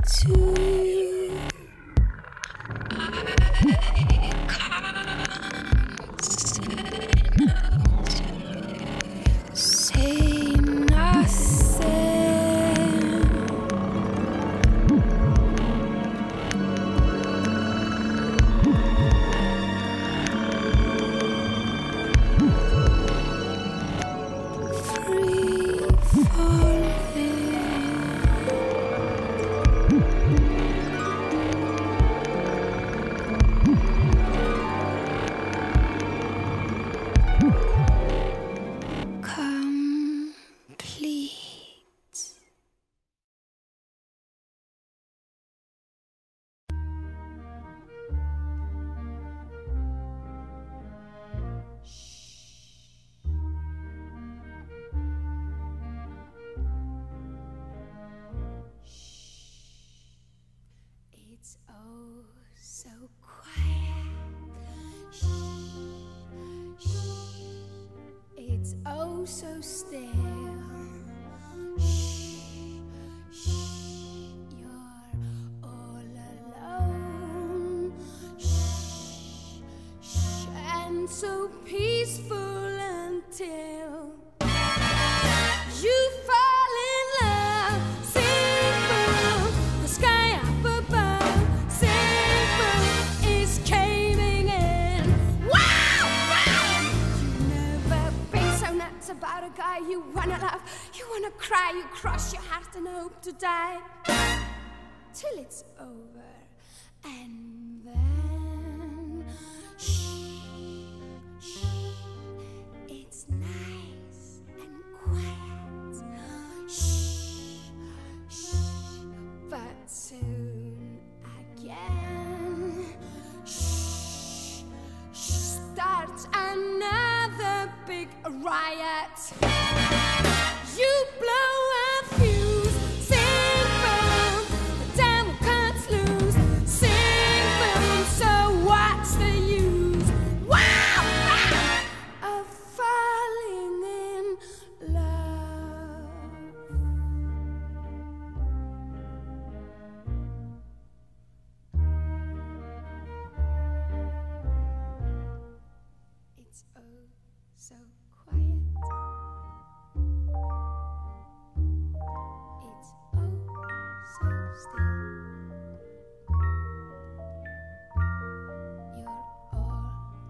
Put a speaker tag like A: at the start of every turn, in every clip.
A: to you. Say nothing. Free falling. Complete. It's oh so quiet. Shh, shh. It's oh so still. Shh, shh. You're all alone. Shh, shh. And so peaceful until you fall in love. Sing boom, the sky up above. Sing boom, is caving in. Wow, wow! You never been so nuts about a guy you wanna love. You wanna cry, you cross your heart and hope to die till it's over. And then shh, shh. It's nice and quiet. Shh, shh. But soon again, shh, shh. Starts another big riot. You blow a fuse. Sing boom, the devil cuts loose. Sing boom, so what's the use? Wow, wow, of falling in love. It's oh so quiet. It's oh so still. You're all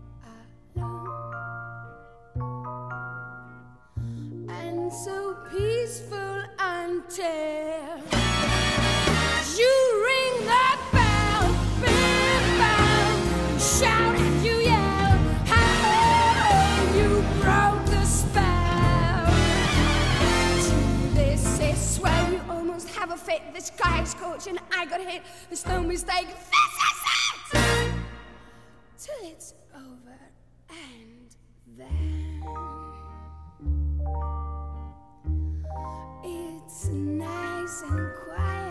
A: alone. And so peaceful until you ring that bell. Big bell. You shout and you yell. How you broke the spell. This is where you almost have a fit. The sky is scorching, I got hit. There's no mistake. This is it. Till it's over. And then it's nice and quiet.